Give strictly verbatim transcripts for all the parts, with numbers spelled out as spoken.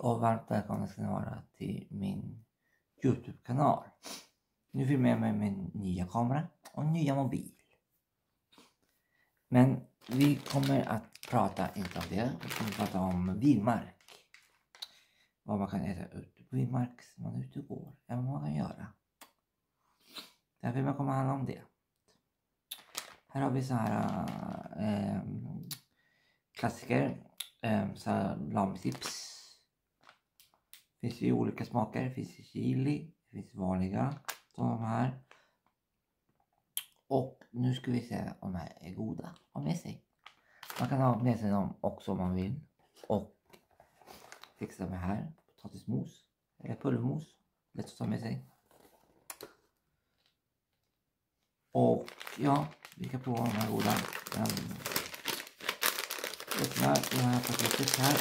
och varmt välkomna ska ni vara till min YouTube-kanal. Nu filmar jag med min nya kamera och nya mobil. Men vi kommer att prata inte om det, vi kommer att prata om vildmark. Vad man kan äta ute på vildmark när man är ute och går, eller vad man kan göra. Den filmen kommer handla om det. Här har vi så här äh, klassiker, äh, salamichips. Det finns ju olika smaker, det finns chili, det finns vanliga, som de här. Och nu ska vi se om de här är goda att med sig. Man kan ha med sig dem också om man vill. Och fixa med här, potatismos eller pulvermos, lätt att ta med sig. Och ja, vi kan prova de här goda. Um, öppna det här paketet här.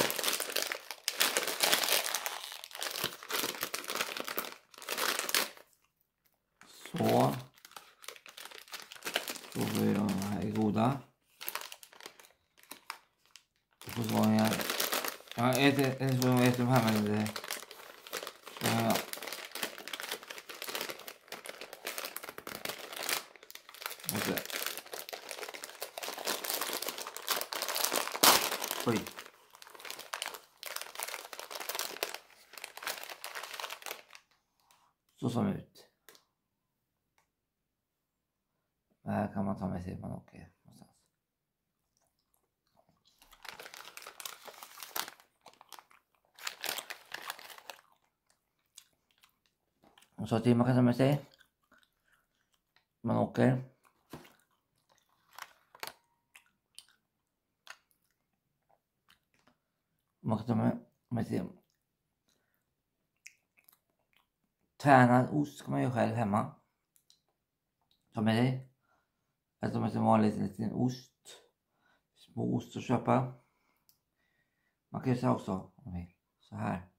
Så. Så får vi de här goda. Och så var jag. Jag äter, jag äter, jag äter de här men det. Ja. Okej. Oj. Så som ut. Det här kan man ta med sig när man åker någonstans. Och så till man kan ta med sig. Man åker. Man kan ta med, med sig. Tränad ost kan man göra själv hemma. Ta med dig. Jag tar med sig en vanlig liten ost. Små ost att köpa. Man kan ju säga också. Så här.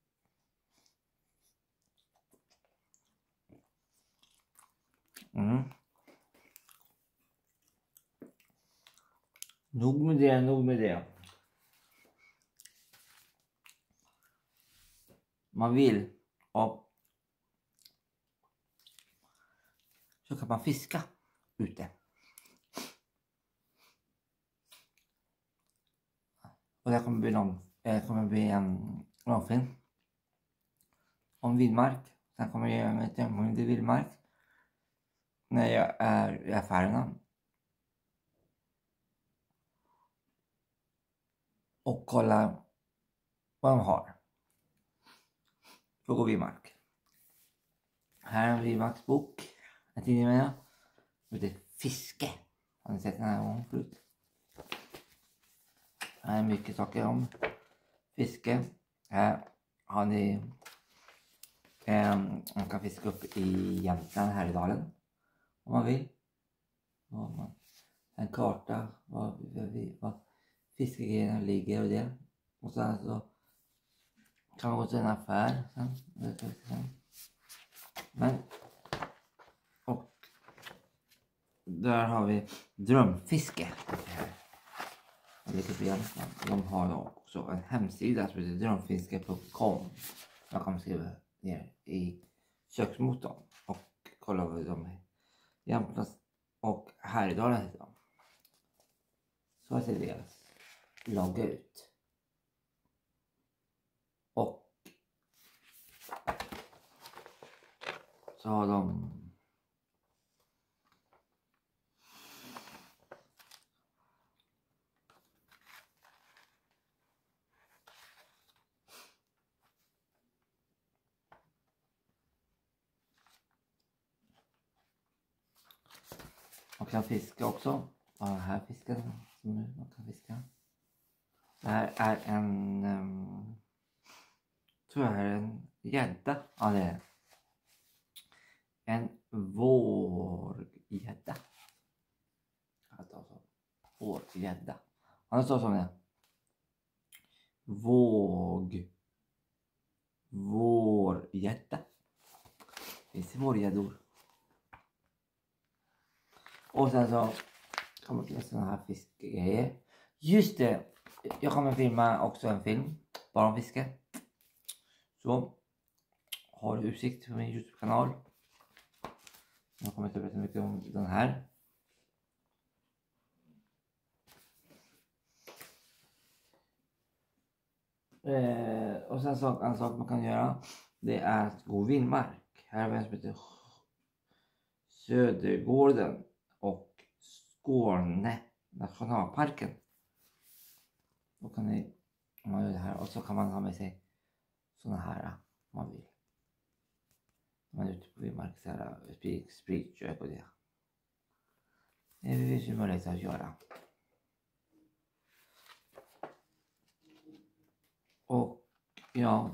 Mm. Nog med det, nog med det. Man vill. Och så kan man fiska ute. Och det kommer bli någon, det kommer bli en långfilm om vildmark. Sen kommer jag göra mig till en vildmark när jag är i affärerna. Och kolla vad de har. För att gå vildmark. Här är en vildmarksbok. Jag tidigare med jag. Det är fiske. Har ni sett den här gången förut? Här är mycket saker om fiske. Här har ni eh, man kan fiska upp i Jämtland här i dalen. Om man vill. En karta var, var fiskegrejerna ligger och det. Och sen så kan man gå till en affär sen. Men och där har vi drömfiske. De har också en hemsida som heter drömfiske punkt com. Man kan skriva ner i söksmotorn och kolla vad de är. Jämtlands och Härjedalen heter de. Så ser deras logga ut. Och så har de man kan fiska också. Ja, här fiskar som man kan fiska. Det här är en um, tror jag är en gädda. Ja, det är en vårgädda. Alltså vårgädda. Ja, det står som det. Våg. Vårgädda. Det finns vårgäddor. Och sen så kommer det sådana här fiskegrejer. Just det, jag kommer filma också en film bara om fiske. Så har du utsikt på min YouTube-kanal. Jag kommer inte berätta mycket om den här. Eh, och sen så, en sak man kan göra, det är att gå vildmark. Här har vi en som heter Södergården och Skåne nationalparken. Då kan ni, om man gör det här, och så kan man ha med sig såna här om man vill. Man är ute på vildmark, så här sprit, spritköp och det. Det finns ju möjlighet att göra. Och ja,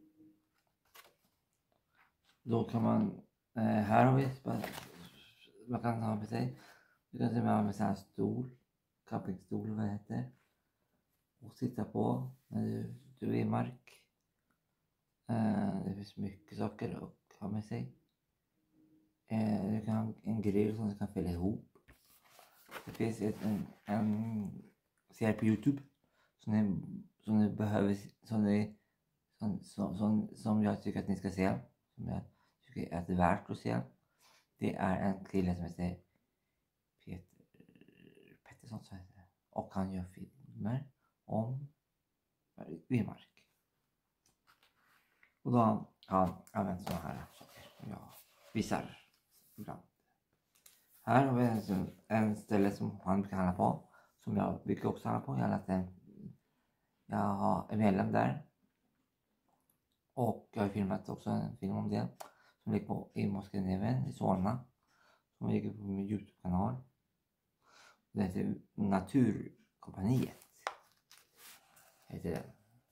då kan man, eh, här har vi, man kan ha med sig, du kan till och med ha med sig en stol, campingstol vad det heter, och sitta på när du, du är i mark. Eh, det finns mycket saker att ha med sig. Eh, du kan ha en grill som du kan fylla ihop. Det finns ett, en, en serie på YouTube som ni, som ni behöver, som, ni, som, som, som, som jag tycker att ni ska se, som jag tycker är värt att se. Det är en kille som heter Peter Pettersson, så heter det. Och han gör filmer om vildmark. Och då har han använt sådana här saker som jag visar ibland. Här har vi en, en ställe som han brukar handla på, som jag brukar också handla på. Jag har en, jag har en medlem där. Och jag har filmat också en film om det, som ligger på i Moskvaneven i Solna, som ligger på min YouTube-kanal. Det heter Naturkompaniet, heter det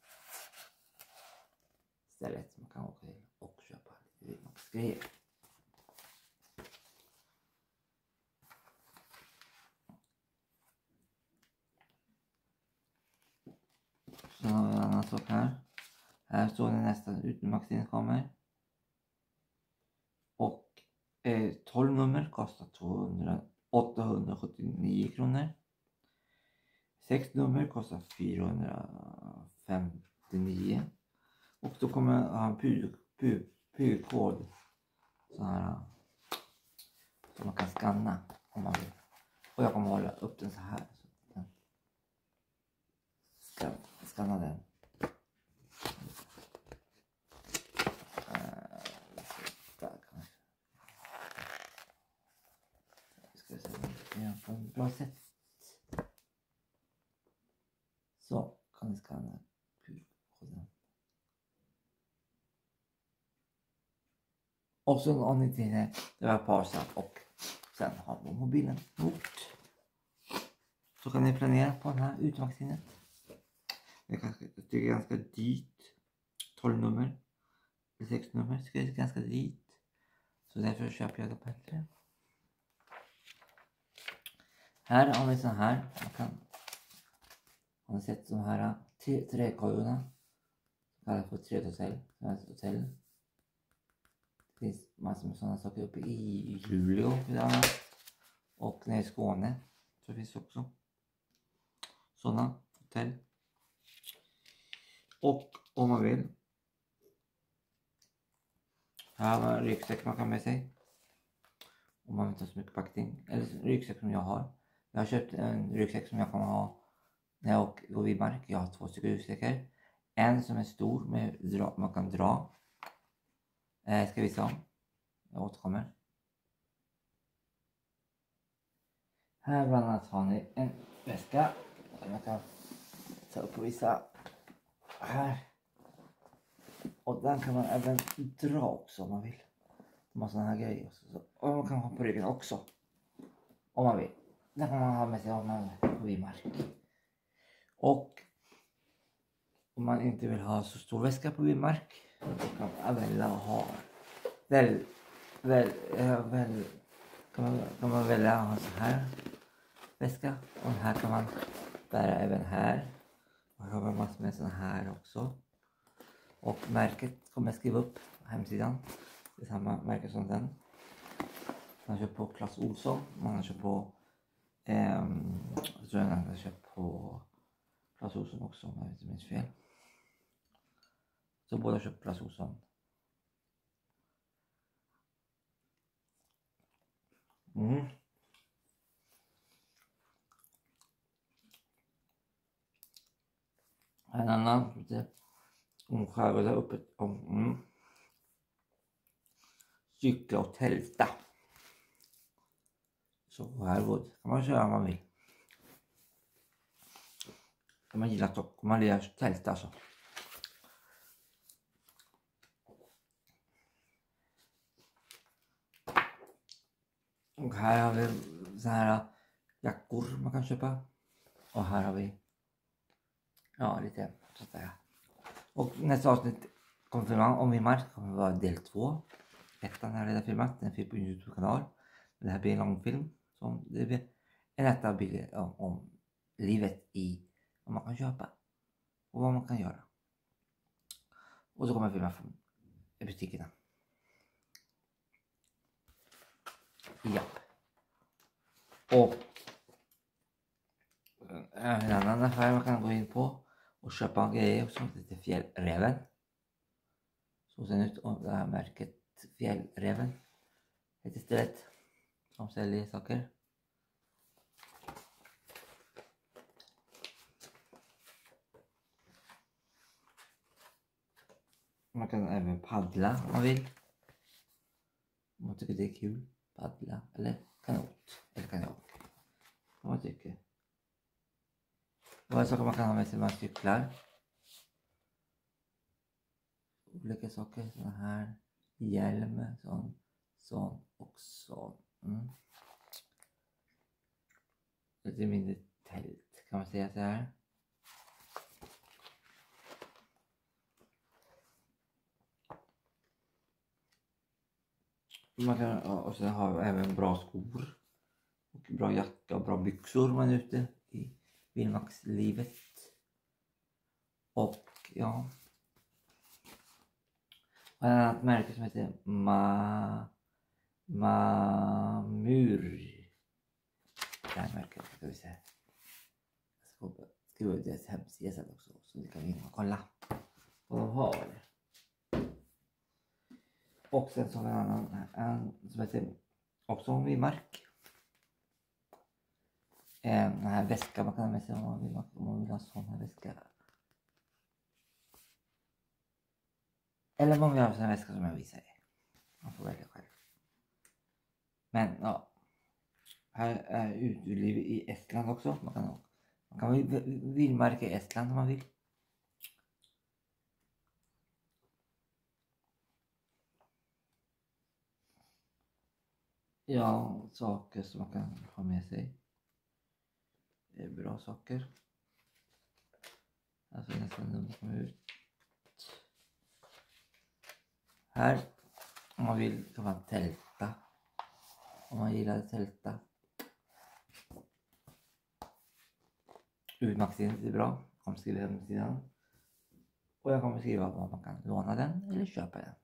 stället man kan åka till och köpa lite vildmarksgrejer. Så har vi en annan sak här. Här står det nästan utmagasin kommer. Och eh, tolv nummer kostar åttahundrasjuttionio kronor. sex nummer kostar fyrahundrafemtionio. Och då kommer jag ha en pyrkod så här, som man kan scanna om man vill. Och jag kommer hålla upp den så här. Så att ska scanna den. Ska se om jag gör på ett bra sätt. Så kan ni scanna pyrkoden. Och så om ni inte det var pausat och sen har vi mobilen gjort. Så kan ni planera på den här utmaxinen. Det kanske det är ganska dyrt. tolv nummer. Eller sex nummer så är det ganska dyrt. Så därför köper jag det bättre. Här har vi så här. Man kan, har ni sett de här träkojorna? Kallas för trädhotell. Hotell. Det finns massor med sådana saker uppe i Luleå och nere i Skåne. Så det finns också sådana hotell. Och om man vill. Här har en ryggsäck man kan med sig. Om man inte har så mycket packning. Eller ryggsäck som jag har. Jag har köpt en ryggsäck som jag kommer ha när jag går vildmark. Jag har två stycken ryggsäckar. En som är stor med dra, man kan dra. Jag ska visa om. Jag återkommer. Här bland annat har ni en väska. Som man kan ta upp och visa. Här. Och den kan man även dra också om man vill. De har sådana här grejer. Och man kan ha på ryggen också. Om man vill. Den kan man ha med sig om man är på vildmark. Och om man inte vill ha så stor väska på vildmark. Då kan man välja att ha. Väl, väl, väl, kan, man, kan man välja att ha så här väska. Och den här kan man bära även här. Och jag har massor med sådana här också. Och märket kommer jag skriva upp på hemsidan. Det är samma märke som den. Man har köpt på Clas Ohlson. Man har köpt på ehm, jag tror jag har köpt på Clas Ohlson också om jag inte minns fel. Så båda köttfärssåsen. Mm. En annan lite omskärgade uppe om mm. Cykla och tälta. Så här kan man köra om man vill. Om man gillar att man gillar att tälta alltså. Och här har vi så här jackor man kan köpa. Och här har vi ja lite så att säga. Och nästa avsnitt kommer filma om Vildmark kommer vara del två. Ettan har redan filmat, den finns på YouTube-kanal. Det här blir en lång film som det blir en etta bild om, om livet i vad man kan köpa och vad man kan göra. Och så kommer jag filma från butikerna. Japp. Och en annan affär man kan gå in på och köpa grejer som heter Fjällräven. Så ser ut och det här märket Fjällräven heter stället som säljer saker. Man kan även paddla om man vill. Om man tycker det är kul. Paddla eller kanot eller kanot. Om man tycker. Vad saker man kan ha med sig när man cyklar. Olika saker. Såna här. Hjälm. Sån. Sån och sån. Mm. Lite mindre tält kan man säga så här. Man kan, och sen har vi även bra skor. Och bra jacka och bra byxor man är ute i vildmarkslivet. Och ja. Och ett annat märke som heter Ma... Mamur. Det här märket ska vi se. Jag ska skriva ut deras hemsida sen också. Så ni kan gå in och kolla vad de har. Och sen så har vi en annan en, som heter också om Vildmark. Den här väskan man kan ha med sig om man vill, om man vill ha sån här väska. Eller om man vill ha sån här väska som jag visar er. Man får välja själv. Men ja. Här är uteliv i Estland också. Man kan, man kan vildmarka i Estland om man vill. Ja, saker som man kan ha med sig. Det är bra saker. Alltså nästan de kommer ut. Här, om man vill kan man tälta. Om man gillar att tälta. Utmaxingen är bra. Jag kommer skriva hemsidan. Och jag kommer skriva var man kan låna den eller köpa den.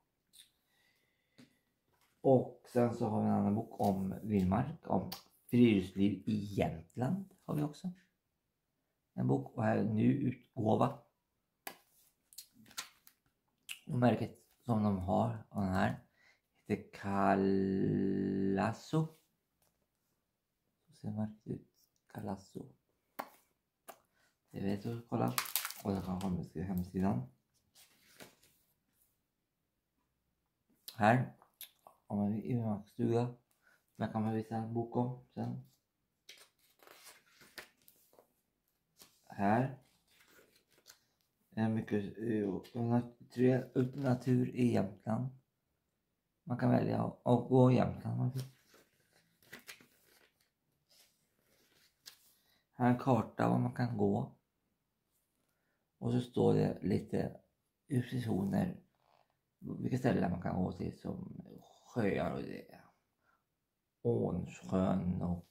Och sen så har vi en annan bok om Vildmark. Om friluftsliv i Jämtland har vi också. En bok och här är ny utgåva. Och märket som de har och den här heter Kalasso. Så ser märket ut. Kalasso. Det vet du, kolla. Och jag kan komma till hemsidan. Här. Om man vill i en stuga. Där kan man visa en bok om sen. Här. Är mycket natur, natur i Jämtland. Man kan välja att gå i Jämtland. Här är en karta var man kan gå. Och så står det lite positioner. Vilka ställen man kan gå till som sjöar och det. Ånsjön och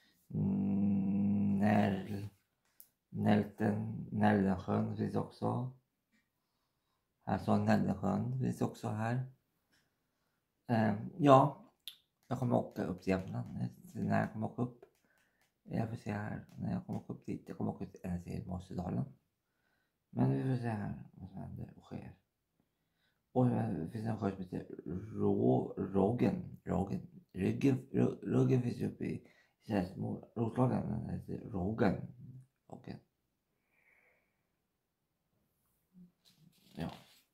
Närl. Nälten, Näldensjön finns också. Här står Näldensjön finns också här. Eh, ja, jag kommer åka upp till Jämtland när jag kommer åka upp. Jag får se här när jag kommer åka upp dit. Jag kommer åka till Måsedalen. Men vi får se här vad som händer och sker. Och det finns en sjö som heter Rå, Roggen. Roggen. Ryggen, Ruggen finns ju uppe i Roslagen. Den heter Roggen. Roggen. Ja.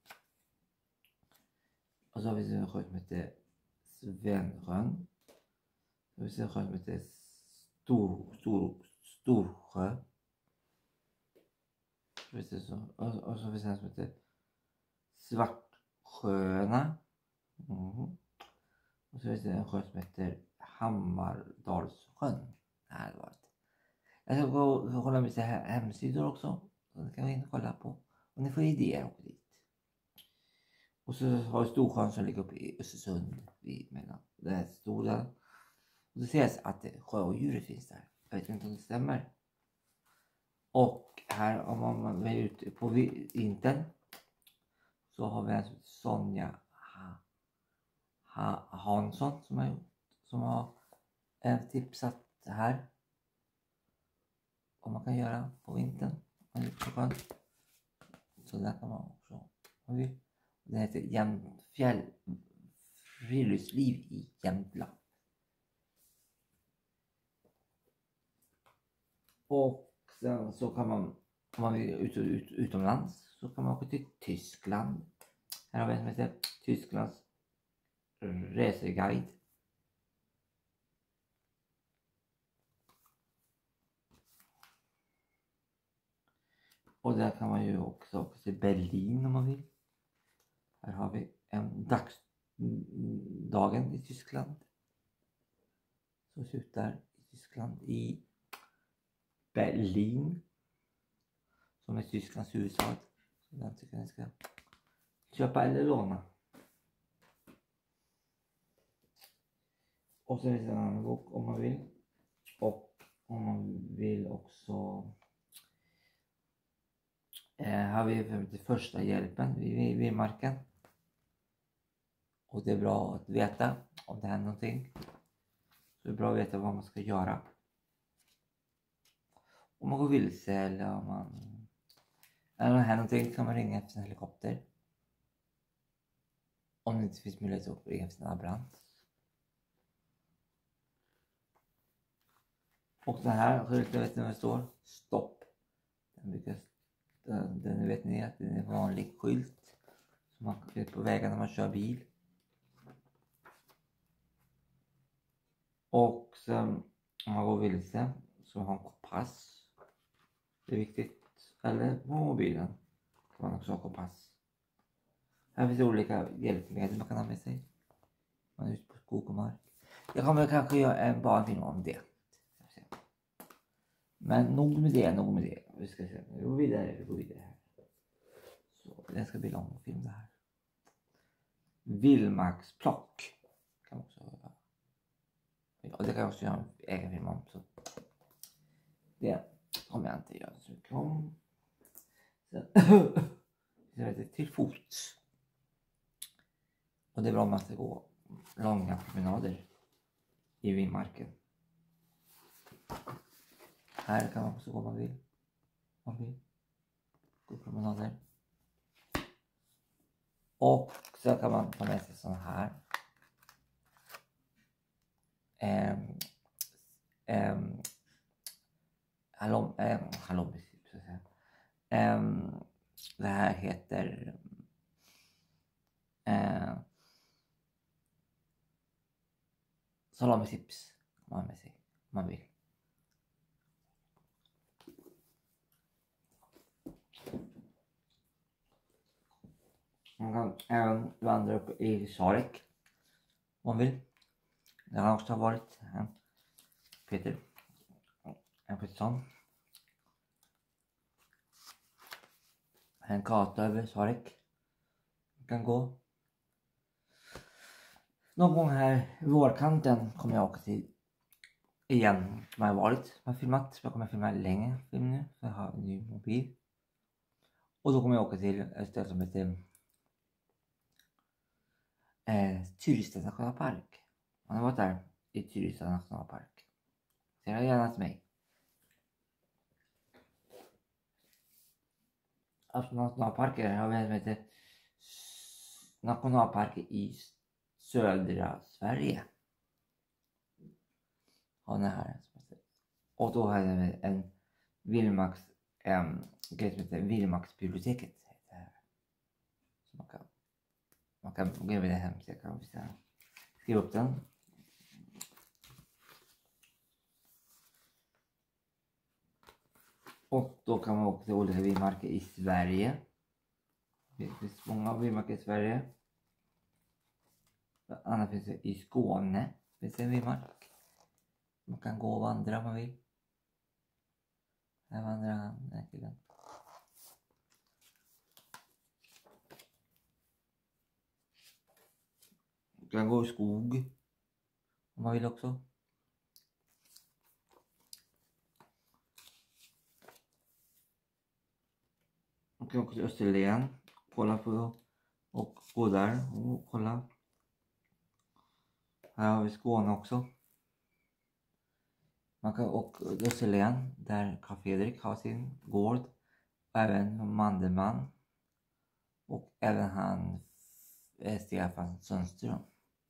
Och så finns det en sjö som heter Svensjön. Så finns det en sjö som heter Stor, Stor, Storsjö. Precis så. Och, och så finns det en som heter Svartsjöarna. Mm. Och så finns det en sjö som heter Hammardalssjön. Här var det. Jag ska gå och kolla med hemsidor också. Så det kan vi in och kolla på. Och ni får idéer också dit. Och så har vi Storsjön som ligger uppe i Östersund. Vid mellan. Det är stora. Och det ses att sjödjuret finns där. Jag vet inte om det stämmer. Och här om man är ute på vintern. Så har vi en som heter Sonja ha, ha, Hansson som har, som har eh, tipsat här. Vad man kan göra på vintern. Så där kan man också. Det heter Jämtfjäll friluftsliv i Jämtland. Och sen så kan man, om man vill ut, ut, utomlands så kan man åka till Tyskland. Här har vi en som heter Tysklands reseguide. Och där kan man ju också åka till Berlin om man vill. Här har vi en dagsdagen i Tyskland. Så ser ut där i Tyskland i Berlin. Som är Tysklands huvudstad. Så den tycker jag ni ska köpa eller låna. Och så finns det en annan bok om man vill. Och om man vill också. Eh, har vi det första hjälpen vid vildmarken. Och det är bra att veta om det händer någonting. Så det är bra att veta vad man ska göra. Om man går vilse eller om man... Eller om det händer någonting kan man ringa efter en helikopter. Om det inte finns möjlighet att ringa efter en ambulans. Och den här skylten, vet ni vad det står? Stopp. Den brukar... Den, den vet ni att det är en vanlig skylt. Som man kan på vägarna när man kör bil. Och sen om man går vilse så har man kompass. Det är viktigt. Eller på mobilen kan man också ha kompass. Här finns det olika hjälpmedel man kan ha med sig. Man är ute på skog och mark. Jag kommer kanske göra en bara film om det. Men nog med det, nog med det. Vi ska se. Vi går vidare, vi går vidare här. Så det ska bli lång film det här. Vildmarksplock kan man också göra. Och det kan jag också göra en egen film om. Så det kommer jag inte göra så mycket om. Sen det heter till fots. Och det är bra om man ska gå långa promenader i vildmarken. Här kan man också gå om man vill. Man vill. Gå promenader. Och så kan man ta med sig sån här. Um, um, hallom, um, hallom, så att säga. Um, det här heter uh, salami-chips. Man med sig om man vill. Man kan även vandra upp i Sarek om man vill. Det har också varit en Peter en Pettersson. En karta över Sarek. Man kan gå. Någon gång här i vårkanten kommer jag åka till igen som jag har varit. Jag har filmat. Jag kommer filma länge film nu. För jag har en ny mobil. Och då kommer jag åka till ett ställe som heter eh, Tyresta nationalpark. Man har varit där i Tyresta nationalpark. Så jag gärna till mig. Alltså nationalparker har vi en som heter nationalparker i södra Sverige. Har den här. Och då har jag en Vildmarks, en grej som heter Vildmarksbiblioteket. Så man kan, man kan gå över det hemsidan och skriva upp den. Och då kan man åka till olika vildmarker i Sverige. Det finns många vildmarker i Sverige. Annars finns det i Skåne. Det finns en vildmark. Man kan gå och vandra om man vill. Här vandrar han, den här killen. Man kan gå i skog om man vill också. Man kan åka till Österlen, kolla på och gå där och kolla. Här har vi Skåne också. Man kan åka till Österlen där Carl Fredrik har sin gård. Och även Mandelmann. Och även han Stefan Sundström.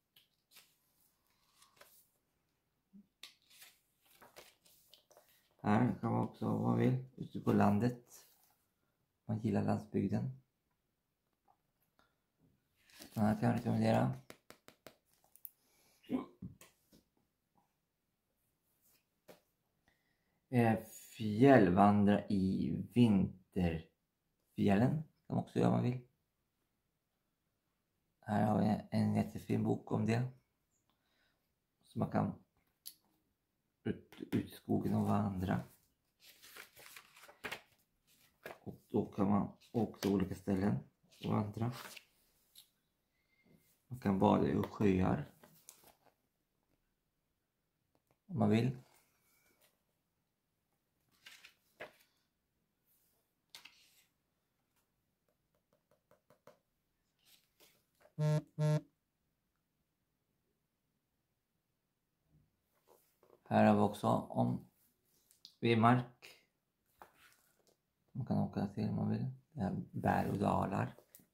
Här kan man också vad man vill ute på landet. Man gillar landsbygden. Den här kan jag rekommendera. Fjällvandra i vinterfjällen kan man också göra om man vill. Här har vi en jättefin bok om det. Så man kan ut, ut i skogen och vandra. Och då kan man åka till olika ställen och vandra. Man kan bada i sjöar om man vill. Mm, mm. Här har vi också om vildmark. Man kan åka till om man vill. Det är berg och dalar.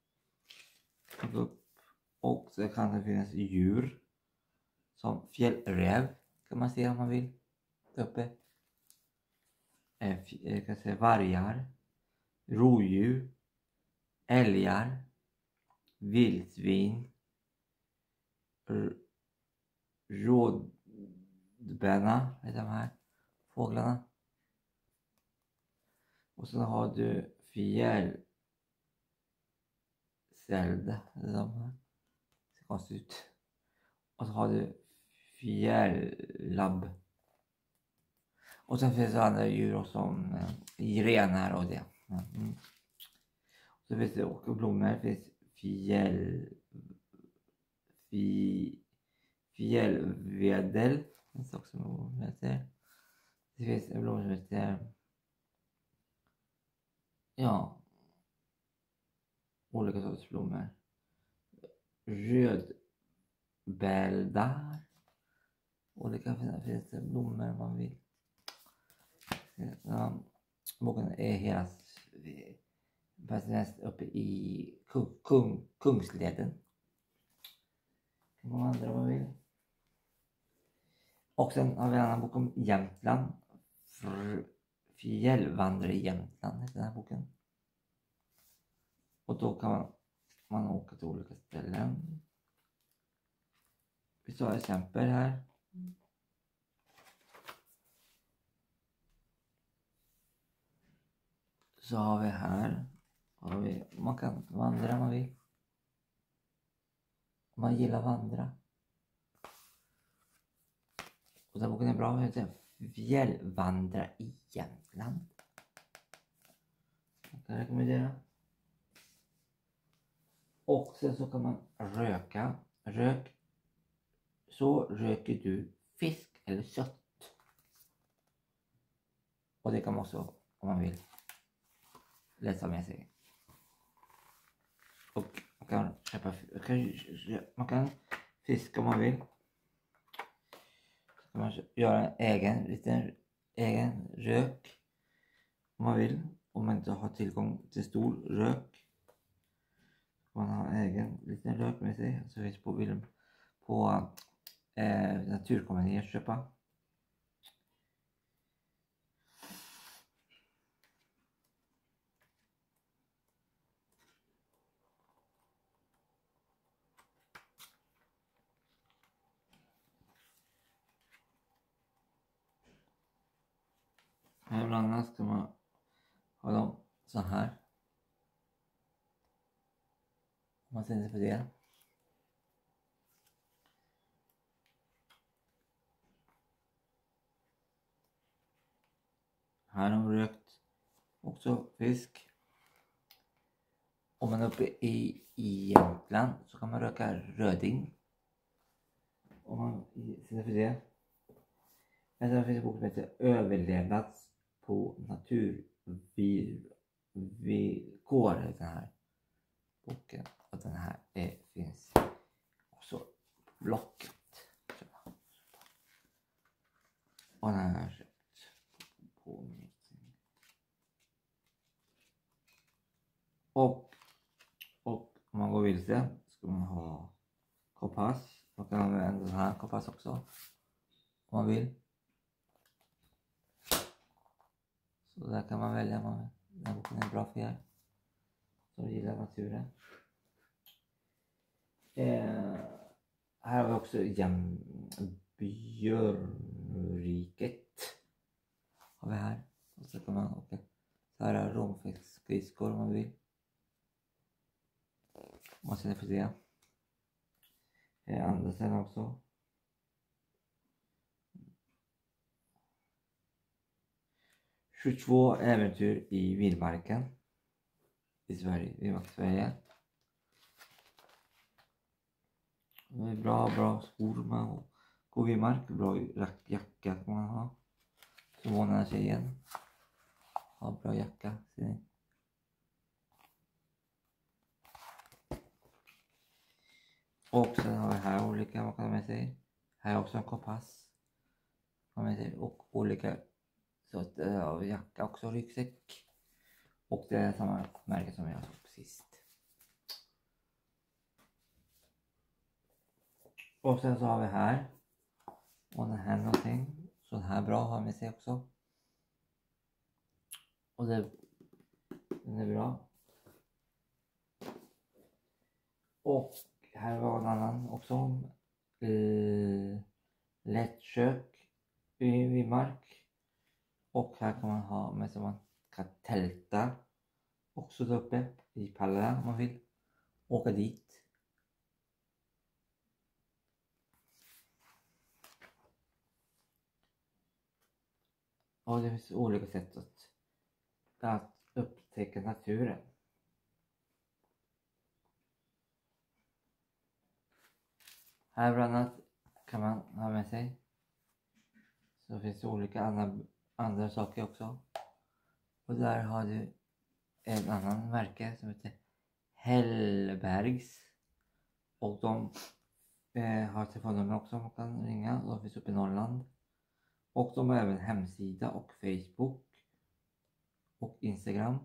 Och så kan det finnas djur. Som fjällräv kan man se om man vill. Uppe. Jag kan se vargar. Rådjur. Älgar. Vildsvin. Rådbänna är de här fåglarna. Och så har du fjällsälde. De här. Det ser konstigt ut. Och så har du fjällabb. Och sen finns det andra djur som eh, renar och det. Mm. Så finns det och blommor. Det finns fjäll... Fj, fjällvedel. Det finns också något som heter. Det finns en blomma som heter... Ja. Olika sorters blommor. Rödbäldar. Olika finns det blommor man vill. Ja, boken är hela fast uppe i kung, kung, Kungsleden. Kan man andra man vill. Och sen har vi en annan bok om Jämtland. Fjällvandrare i Jämtland heter den här boken. Och då kan man, man åka till olika ställen. Vi tar exempel här. Så har vi här. Har vi, man kan vandra om man vill. Om man gillar vandra. Och den boken är bra. Den heter Fjällvandra i Jämtland. Jag kan rekommendera. Och sen så kan man röka. Rök. Så röker du fisk eller kött. Och det kan man också, om man vill, läsa med sig. Och man kan köpa, man kan fiska om man vill. Så kan man göra en egen, liten egen rök om man vill. Om man inte har tillgång till stor rök. ska man ha en egen liten lök med sig. Så finns på bilden på eh, Naturkompaniet köpa. Här bland annat ska man ha dem så här. Om man tänder på det. Här har de rökt också fisk. Om man är uppe i, i Jämtland så kan man röka röding. Om man tänder på det. Men sen finns en bok som heter Överlevnad på naturvillkor. Den här boken. Och den här är, finns också på Blocket. Och den här köpt på min. Och, och om man går vilse ska man ha kompass. Man kan använda den här kompass också. Om man vill. Så där kan man välja om man vill. Den här boken är bra för er som gillar naturen. Eh, här har vi också jäm, Björnriket. Har vi här. Och så kan man åka. Så här är romfiskskridskor om man vill. Och sen får se. Eh, andra ställen också. tjugotvå äventyr i vildmarken. I Sverige, i Sverige. Det är bra, bra skor man går i mark. Bra jacka kan man ha. Så månader tjejen. Ha bra jacka, ser ni. Och sen har vi här olika man kan ha med sig. Här är också en kompass. Med sig. Och olika sorter av jacka också, ryggsäck. Och det är samma märke som jag såg sist. Och sen så har vi här. Och den här någonting. Så den här bra att ha med sig också. Och det, den är bra. Och här var en annan också om eh, lättkök vid mark. Och här kan man ha med sig man kan tälta också där uppe i pallarna om man vill åka dit. Och det finns olika sätt att, att upptäcka naturen. Här bland annat kan man ha med sig. Så finns det olika andra, andra saker också. Och där har du en annan märke som heter Hellbergs. Och de eh, har telefonnummer också man kan ringa. De finns uppe i Norrland. Och de har även hemsida och Facebook. Och Instagram.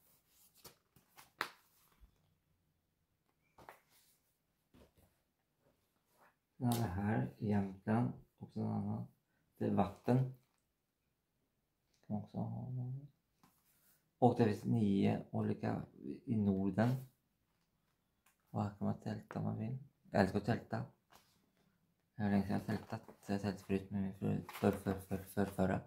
Sen har vi här i Jämtland. Också en annan. Det är vatten. Kan man också ha. Och det finns nio olika i Norden. Och här kan man tälta om man vill. Jag älskar att tälta. Jag har länge sedan jag tältat. Så jag har tältat förut med min för, för, för, för, för, förra.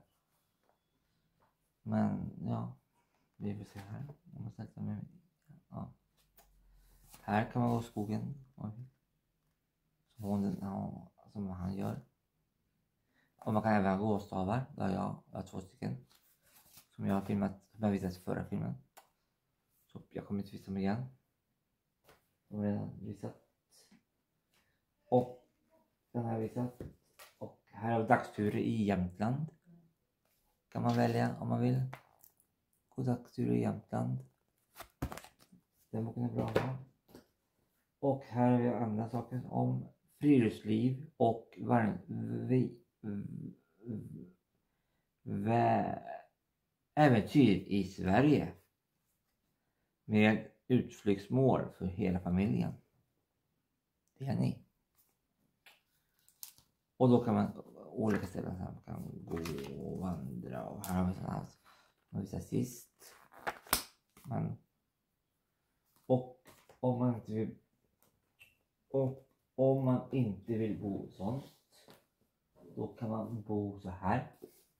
Men ja. Vi får se här. Jag måste tälta med min. Ja. Här kan man gå i skogen. Som, hon, ja, som han gör. Och man kan även ha gåstavar. Där jag, jag har två stycken. Som jag har filmat. Som jag visat i förra filmen. Så jag kommer inte visa dem igen. De har redan visat. Och den har jag visat. Och här har vi dagsturer i Jämtland. Kan man välja om man vill. Gå dagsturer i Jämtland. Den boken är bra att ha. Och här har vi andra saker om friluftsliv och varm, vi, vä, äventyr i Sverige. Med utflyktsmål för hela familjen. Det är ni. Och då kan man olika ställen här. Man kan gå och vandra. Och här har vi sådana här. Man visar sist. Men, och om man inte vill. Och om man inte vill bo sånt. Då kan man bo så här.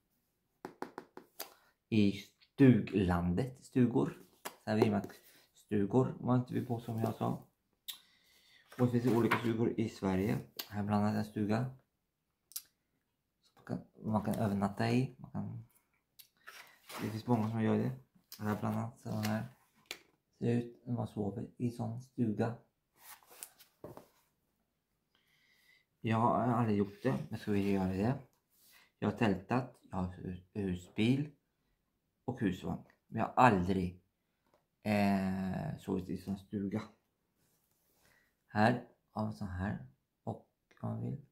I stuglandet. Stugor. Så här vill man stugor. Om man inte vill bo som jag sa. Och det finns olika stugor i Sverige. Här bland annat en stuga. Man kan, man kan övernatta i. Man kan, det finns många som gör det. Här bland annat så här. Ser ut när man sover i sån stuga. Jag har aldrig gjort det. Jag ska vilja göra det. Jag har tältat. Jag har husbil. Och husvagn. Men jag har aldrig eh, sovit i sån stuga. Här har vi så här. Och om man vill.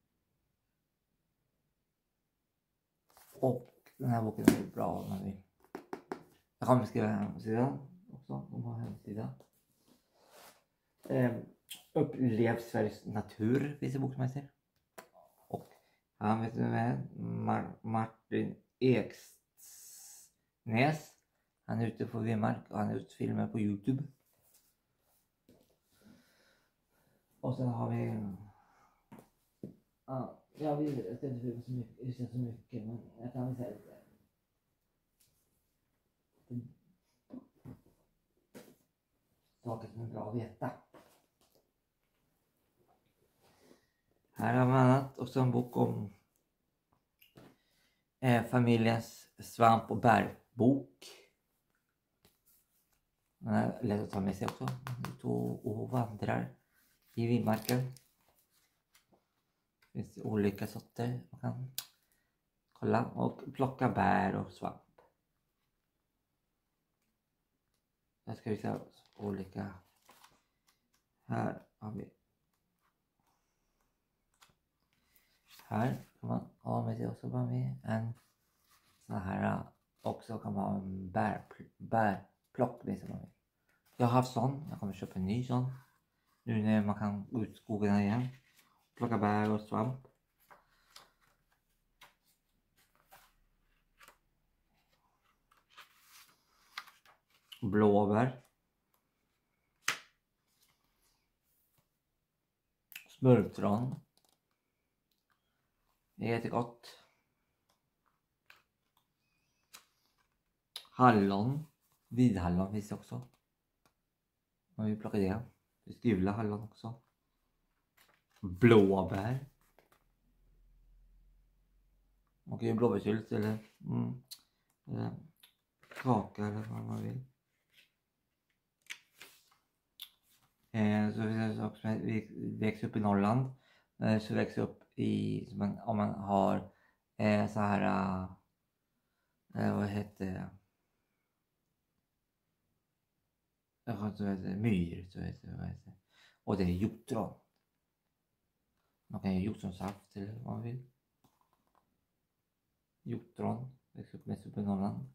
Och den här boken är bra om man vill. Jag kommer skriva hemsidan också. De har hemsida. Eh, Upplev Sveriges natur finns det bok som heter. Och han vet du med Mar- Martin Eksnäs. Han är ute på Vimmark och han är ute och filmar på YouTube. Och sen har vi... Ja, jag vill jag ska inte filma så mycket, det känns så mycket, men jag kan väl säga lite. Saker som är bra att veta. Här har man annat också en bok om eh, familjens svamp- och bärbok. Den är lätt att ta med sig också. Man är ute och, och vandrar i vildmarken. Det finns olika sorter man kan kolla och plocka bär och svamp. Jag ska visa olika. Här har vi. Här kan man ha med sig också med en sån här. Också kan man ha en bär, bärplock med sig. Jag har haft sån. Jag kommer köpa en ny sån. Nu när man kan gå ut i skogen igen. Plocka bär och svamp. Blåbär. Smultron. Det är jättegott. Hallon. Vidhallon finns det också. Man vill plocka det. Det finns gula hallon också. Blåbär. Man kan ju blåbärssylt eller, mm, eller kaka eller vad man vill. Eh, så finns det också växer upp i Norrland. Eh, så växer upp i, man, om man har eh, så här, eh, vad heter det? Jag vet inte, myr, så heter det, vad heter det? Och det är hjortron. Man kan göra hjortronsaft eller vad man vill. Hjortron växer upp mest upp i Norrland.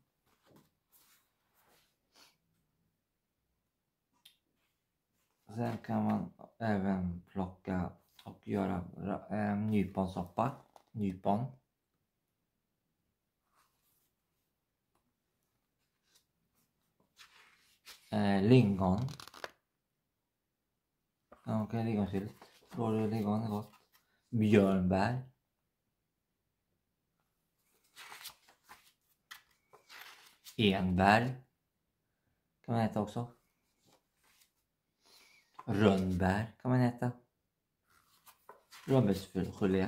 Sen kan man även plocka och göra äh, nyponsoppa. Nypon. Äh, lingon. Ja, okej, lingonsylt. Då är lingon är gott. Björnbär. Enbär. Kan man äta också. Rönnbär kan man äta. Rönnbärsgelé.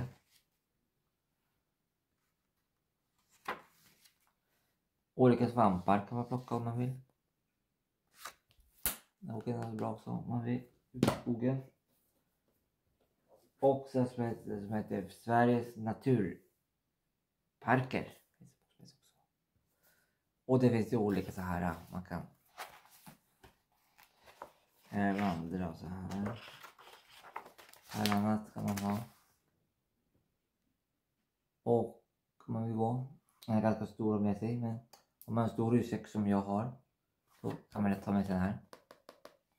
Olika svampar kan man plocka om man vill. Det är bra också om man vill. Ut i skogen. Och sen som heter, som heter Sveriges naturparker. Och det finns ju olika så här. Man kan eh, vandra så här. Här annat kan man ha. Och man vill gå. Den är ganska stor med sig. Men om man har en stor ryggsäck som jag har. Så kan man ta med sig den här.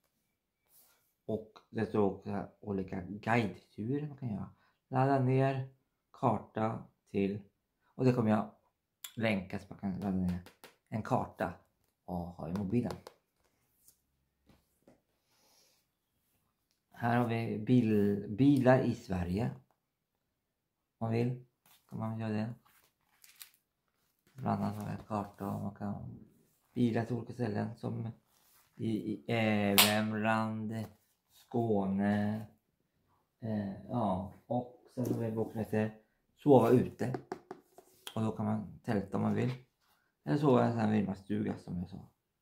det står också olika guideturer man kan göra. Ladda ner karta till, och det kommer jag länka så man kan ladda ner en karta och ha i mobilen. Här har vi bil, bilar i Sverige. Om man vill kan man göra det. Bland annat har vi en karta och man kan bilar till olika ställen som i, i eh, Värmland, Skåne, eh, ja, och sen har vi en bok som heter Sova ute. Och då kan man tälta om man vill. Eller sova i en sån här vildmarksstuga som jag sa.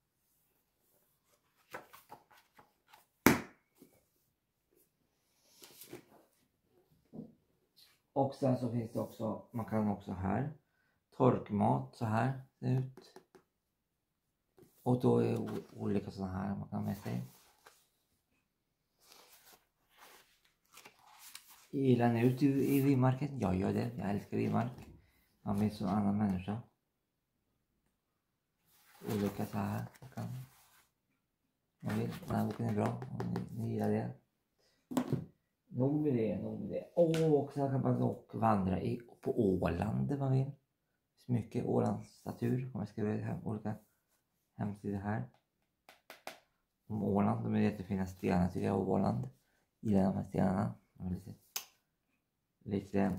Och sen så finns det också, man kan också här, torkmat så här ser det ut. Och då är det olika sådana här man kan med sig. Gillar ni ut i, i vildmarken? Jag gör det, jag älskar vildmark. Man blir som en annan människa. Olika så här. Man kan, man vill, den här boken är bra om ni, ni gillar det. Nog med det, nog med det. Åh, och så kan man också vandra i, på Åland om man vill. Det finns mycket Ålands natur. Om jag skriver hem, olika hemsidor här. Om Åland, de är jättefina stenar tycker jag, av Åland. Gillar de här stenarna. De är lite, lite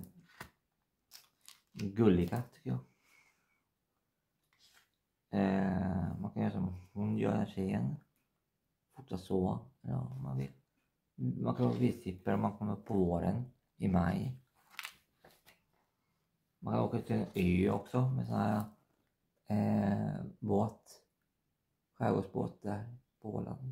gulliga tycker jag. Eh, man kan göra som hon gör den tjejen. Forta så, ja om man vill. Man kan vara visipper om man kommer på våren i maj. Man kan åka till en ö också med sån här eh, båt. Skärgårdsbåt där på Åland.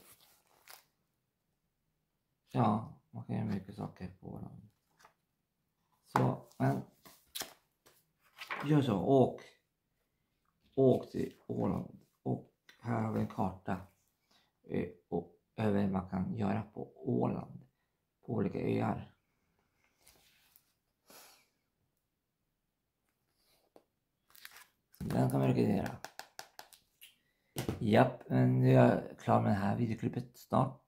Ja, man kan göra mycket saker på Åland. Så, men gör så, åk. Åk till Åland. Och här har vi en karta. Och över vad man kan göra på Åland. På olika öar. Den kan man rekommendera. Japp, men nu är jag klar med det här videoklippet snart.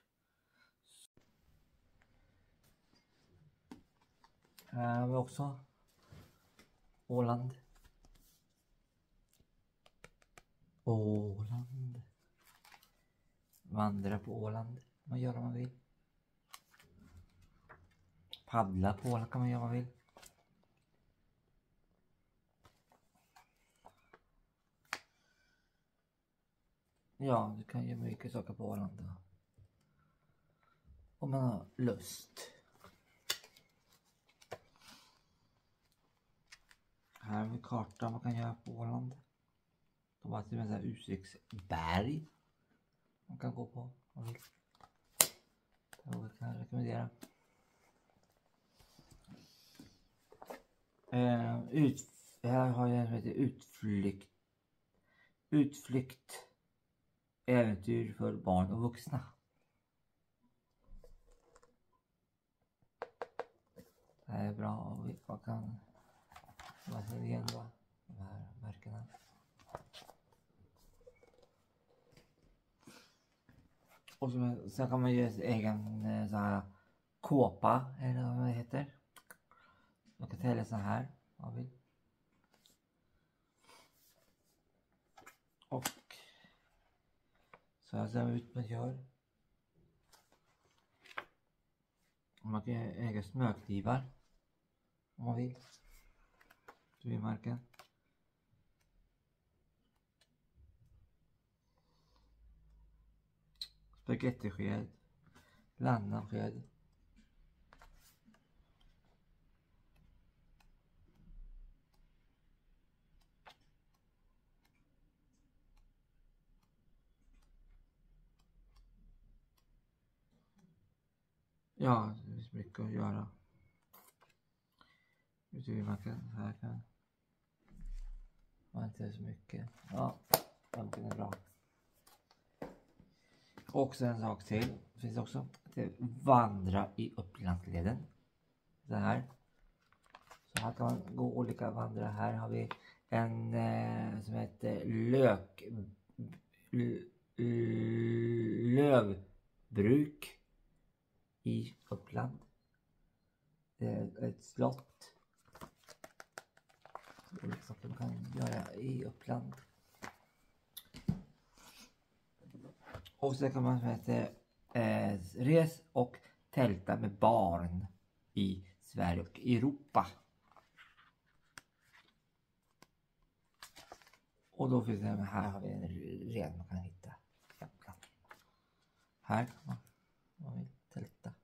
Här har vi också Åland. Åland. Vandra på Åland. Man gör om man vill. Paddla på Åland kan man göra om man vill. Ja, du kan göra mycket saker på Åland då. Om man har lust. Här har vi kartan man kan göra på Åland. De har till och med så här utsiktsberg. Man kan gå på. Jag kan rekommendera. Uh, ut, här har jag en som heter utflykt. Utflykt. Äventyr för barn och vuxna. Det här är bra och man kan. Vad ser det igen då? De här märkena. Och så, så kan man göra sin egen så här kåpa eller vad det heter. Man kan tälla så här om man vill. Och så här ser det ut man gör. Och man kan äga smökdivar om man vill. I marken. Spagettisked. Landansked. Ja, det finns mycket att göra. Ute i marken. Här kan man inte så mycket. Ja, det är bra. Och sen en sak till. Det finns också att vandra i Upplandsleden. Så här. Så här kan man gå olika vandra. Här har vi en eh, som heter lök l, l, lövbruk. i Uppland. Det är ett slott. Olika saker man kan göra i Uppland. Och så kan man säga eh, res och tälta med barn i Sverige och Europa. Och då finns det, här har vi en red man kan hitta. Här kan man, man vill tälta.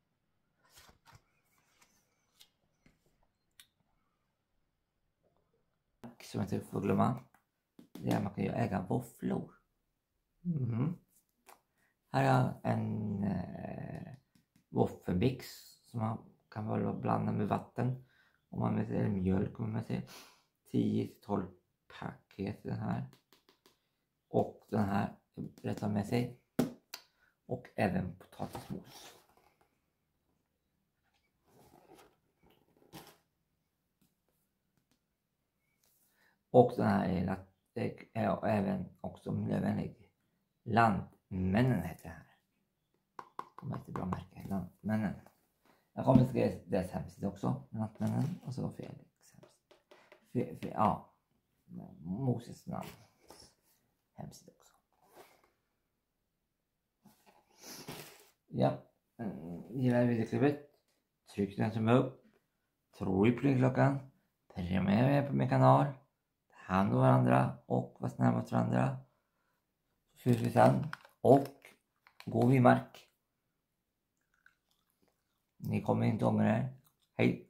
Som jag inte får glömma. Det är att man kan äga våfflor. Mm. Här är en eh, våffelmix som man kan väl blanda med vatten. Om man med sig, eller mjölk om man säger. tio till tolv paket den här. Och den här rättar med sig. Och även potatismos. Och den här är, är även också miljövänlig. Lantmännen heter det här. De har ett bra märke, Lantmännen. Jag kommer att skriva deras hemsida också. Lantmännen och så Felix hemsida. Fe, fe, ja, Moses namn. Hemsida också. Ja, gillar videoklippet. Tryck den som upp. Tro i plingklockan. Prenumerera på min kanal. Ta hand om varandra och var snälla mot varandra. Så ses vi sen. Och gå vid mark. Ni kommer inte ångra er. Hej!